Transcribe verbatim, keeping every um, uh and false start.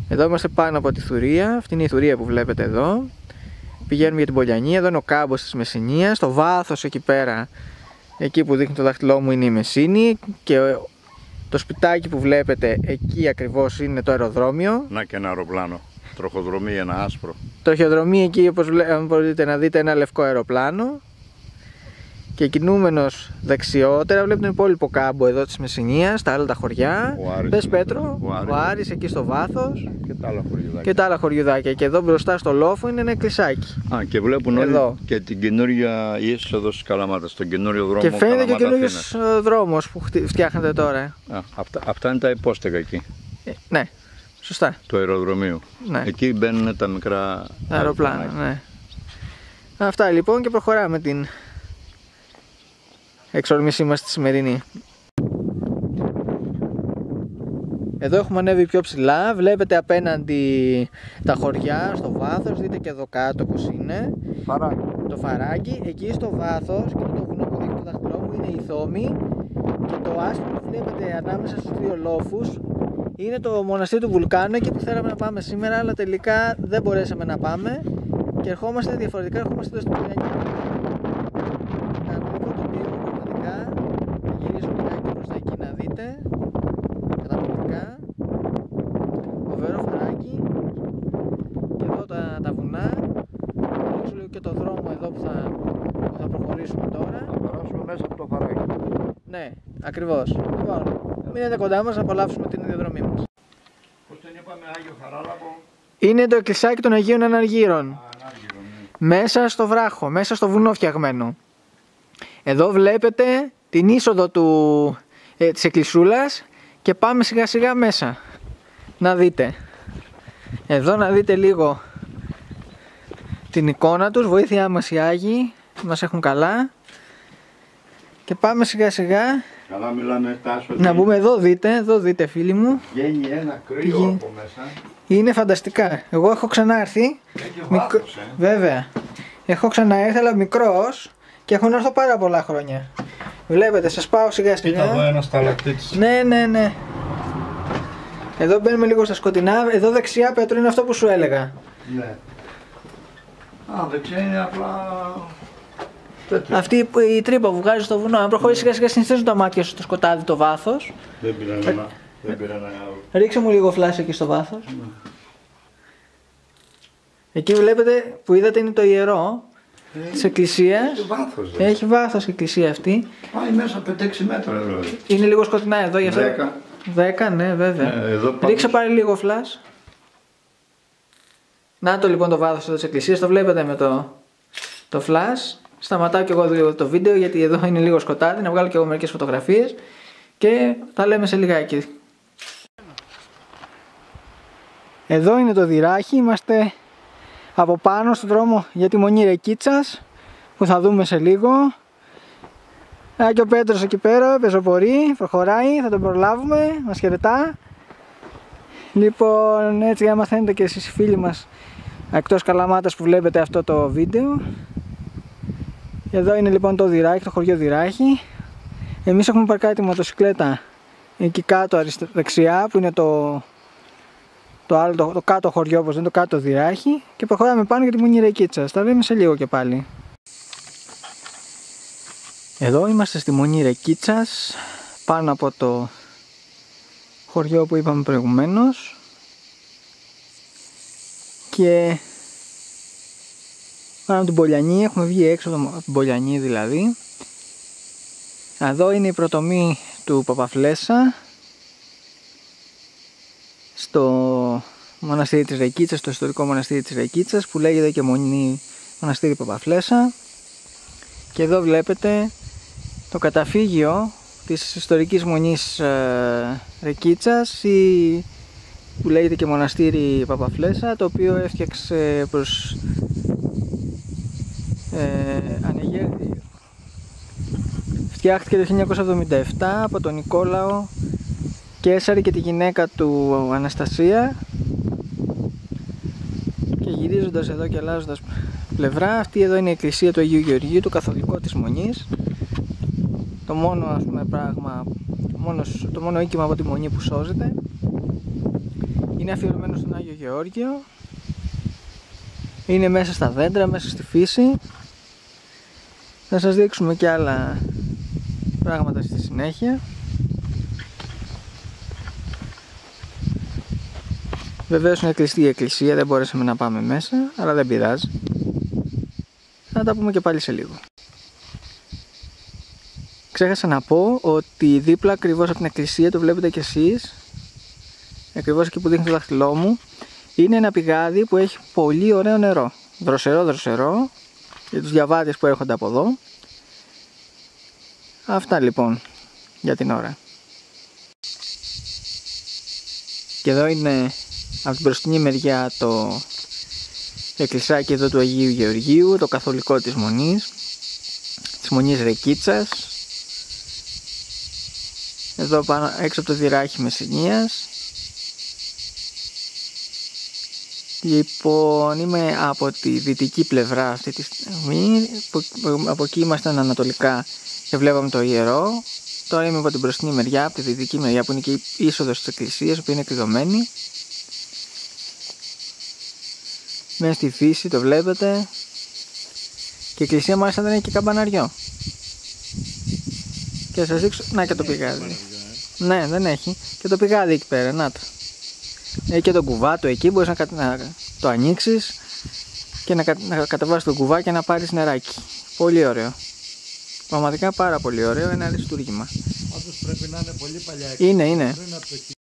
Εδώ είμαστε πάνω από τη Θουρία, αυτή είναι η Θουρία που βλέπετε εδώ. Πηγαίνουμε για την Πολιανή, εδώ είναι ο κάμπος της Μεσσηνίας. Στο βάθος εκεί πέρα, εκεί που δείχνει το δάχτυλό μου, είναι η Μεσσήνη. Και το σπιτάκι που βλέπετε εκεί ακριβώς είναι το αεροδρόμιο. Να και ένα αεροπλάνο, τροχοδρομεί ένα άσπρο. Τροχοδρομεί εκεί, όπως μπορείτε να δείτε, ένα λευκό αεροπλάνο. Και κινούμενος δεξιότερα βλέπετε τον υπόλοιπο κάμπο εδώ της Μεσσηνίας, τα άλλα τα χωριά. Πες Πέτρο, ο Άρης. ο Άρης εκεί στο βάθος και τα άλλα χωριουδάκια. Και τα άλλα χωριουδάκια. Και εδώ μπροστά στο λόφο είναι ένα εκκλησάκι. Α, και βλέπουν εδώ. όλοι και την καινούργια είσοδο στις Καλαμάτας, τον καινούριο δρόμο. Και φαίνεται και ο καινούριος δρόμος που φτιάχνετε τώρα. Α, αυτά, αυτά είναι τα υπόστεγα εκεί. Ε, ναι, σωστά. Του αεροδρομίου. Ναι. Εκεί μπαίνουν τα μικρά αεροπλάνα. Ναι. Αυτά λοιπόν, και προχωράμε την εξορμήσή μας τη σημερινή. Εδώ έχουμε ανέβει πιο ψηλά, βλέπετε απέναντι τα χωριά στο βάθος, δείτε και εδώ κάτω πως είναι. Φαράγγι. Το Φαράγγι, εκεί στο βάθος, και το βουνό που δείχνει το δάχτυλό μου, είναι η Θόμη. Και το άσπρο που βλέπετε ανάμεσα στους δύο λόφους είναι το μοναστήρι του Βουλκάνου, εκεί που θέλαμε να πάμε σήμερα, αλλά τελικά δεν μπορέσαμε να πάμε. Και ερχόμαστε διαφορετικά, ερχόμαστε εδώ στην Πολιανή. Γυρίζω λιγάκι προς τα εκεί να δείτε. Καταπληκτικά. Φοβερό Φαράγγι. Και εδώ τα, τα βουνά. Θα δείξω λίγο και το δρόμο εδώ που θα, που θα προχωρήσουμε τώρα. Θα περάσουμε μέσα από το Φαράγγι. Ναι, ακριβώς. Λοιπόν, μείνετε κοντά μας να απολαύσουμε την διαδρομή μας. Πώς τον είπαμε, Άγιο Χαράλαμπο? Είναι το εκκλησάκι των Αγίων Αναργύρων. Α, Ανάργυρο, ναι. Μέσα στο βράχο, μέσα στο βουνό φτιαγμένο. Εδώ βλέπετε την είσοδο του, ε, της εκκλησούλας και πάμε σιγά σιγά μέσα να δείτε. Εδώ να δείτε λίγο την εικόνα τους, βοήθειά μας οι Άγιοι, μας έχουν καλά. Και πάμε σιγά σιγά. Καλά μιλάμε, Τάσο. Να μπούμε εδώ, δείτε, εδώ δείτε φίλοι μου. Βγαίνει ένα κρύο Πηγή. από μέσα. Είναι φανταστικά. Εγώ έχω ξανάρθει. Έχει Μικ... βάθος, ε. Βέβαια. Έχω ξαναέρθει, αλλά μικρός, και έχω να έρθω πάρα πολλά χρόνια. Βλέπετε, σας πάω σιγά σιγά. Κοίτα εδώ ένα σταλακτήτης. Ναι, ναι, ναι. Εδώ μπαίνουμε λίγο στα σκοτεινά. Εδώ δεξιά, Πέτρο, είναι αυτό που σου έλεγα. Ναι. Α, δεξιά είναι απλά τέτοιο. Αυτή η τρύπα που βγάζει στο βουνό. Αν προχωρήσει σιγά σιγά, συνηθίζουν τα μάτια σου στο σκοτάδι, το βάθος. Δεν πήρα να... Δεν πήρα να... Ρίξε μου λίγο φλάσι εκεί στο βάθος. Ναι. Εκεί βλέπετε που είδατε είναι το ιερό Ε, της εκκλησίας. Έχει βάθος. Δε. Έχει βάθος η εκκλησία αυτή. Πάει μέσα πέντε έξι μέτρα δηλαδή. Είναι λίγο σκοτεινά εδώ, γι' αυτό. Δέκα. δέκα, ναι, βέβαια. Ε, εδώ πάμε... Ρίξε πάλι λίγο φλάσ. Να το λοιπόν το βάθος εδώ της εκκλησίας, το βλέπετε με το, το φλάσ. Σταματάω και εγώ λίγο το βίντεο γιατί εδώ είναι λίγο σκοτάδι, να βγάλω και εγώ μερικές φωτογραφίες και τα λέμε σε λιγάκι. Εδώ είναι το Δυράχι, είμαστε από πάνω στον δρόμο για τη Μονή Ρεκίτσας που θα δούμε σε λίγο. Α, και ο Πέτρος εκεί πέρα πεζοπορεί, προχωράει, θα τον προλάβουμε, μας χαιρετά. Λοιπόν, έτσι για να μαθαίνετε και εσείς οι φίλοι μας εκτός Καλαμάτας που βλέπετε αυτό το βίντεο. Εδώ είναι λοιπόν το Δυράχι, το χωριό Δυράχι. Εμείς έχουμε παρκάρει τη μοτοσυκλέτα εκεί κάτω αριστερά, δεξιά, που είναι το, το, άλλο, το, το κάτω χωριό, όπως είναι το κάτω Δυράχι, και προχωράμε πάνω για τη Μονή Ρεκίτσας. Τα λέμε σε λίγο και πάλι. Εδώ είμαστε στη Μονή Ρεκίτσας, πάνω από το χωριό που είπαμε προηγουμένως, και πάνω από την Πολιανή, έχουμε βγει έξω από την Πολιανή δηλαδή. Εδώ είναι η προτομή του Παπαφλέσσα στο μοναστήρι της Ρεκίτσας, στο ιστορικό μοναστήρι της Ρεκίτσας που λέγεται και Μονή Μοναστήρι Παπαφλέσσα. Και εδώ βλέπετε το καταφύγιο της ιστορικής μονής ε, Ρεκίτσας, ή που λέγεται και Μοναστήρι Παπαφλέσσα, το οποίο έφτιαξε προς ε, ανεγέρθη. Φτιάχτηκε το χίλια εννιακόσια εβδομήντα επτά από τον Νικόλαο Κέσαρη και τη γυναίκα του Αναστασία. Και γυρίζοντας εδώ και αλλάζοντας πλευρά, αυτή εδώ είναι η εκκλησία του Αγίου Γεωργίου, το καθολικό της Μονής. Το μόνο, ας πούμε, πράγμα, μόνος, το μόνο οίκημα από τη Μονή που σώζεται. Είναι Είναι αφιερωμένο στον Άγιο Γεώργιο. Είναι μέσα στα δέντρα, μέσα στη φύση. Θα σας δείξουμε και άλλα πράγματα στη συνέχεια. Βεβαίως είναι κλειστή η εκκλησία, δεν μπορέσαμε να πάμε μέσα, αλλά δεν πειράζει. Θα τα πούμε και πάλι σε λίγο. Ξέχασα να πω ότι δίπλα ακριβώς από την εκκλησία, το βλέπετε κι εσείς, ακριβώς εκεί που δείχνει το δάχτυλό μου, είναι ένα πηγάδι που έχει πολύ ωραίο νερό. Δροσερό δροσερό, για τους διαβάτες που έρχονται από εδώ. Αυτά λοιπόν για την ώρα. Και εδώ είναι από την μπροστινή μεριά το εκκλησάκι εδώ του Αγίου Γεωργίου, το καθολικό της Μονής, της Μονής Ρεκίτσας. Εδώ πάνω έξω από το Δυράχη Μεσσηνίας. Λοιπόν, είμαι από τη δυτική πλευρά αυτή τη στιγμή. Από εκεί ήμασταν ανατολικά και βλέπαμε το ιερό. Τώρα είμαι από την μπροστινή μεριά, από τη δυτική μεριά που είναι και η είσοδος της εκκλησίας, που είναι κλειδωμένη. Μέσα στη φύση, το βλέπετε. Και η εκκλησία μάλιστα δεν έχει και καμπαναριό. Και θα σας δείξω, να και το πηγάδι. Ναι, δεν έχει. Και το πηγάδι εκεί πέρα, να το. Έχει και τον κουβά του εκεί, μπορείς να, να το ανοίξεις και να, να κατεβάσεις τον κουβά και να πάρεις νεράκι. Πολύ ωραίο. Πραγματικά πάρα πολύ ωραίο, ένα αριστούργημα. Όντως πρέπει να είναι πολύ παλιά. Είναι, είναι.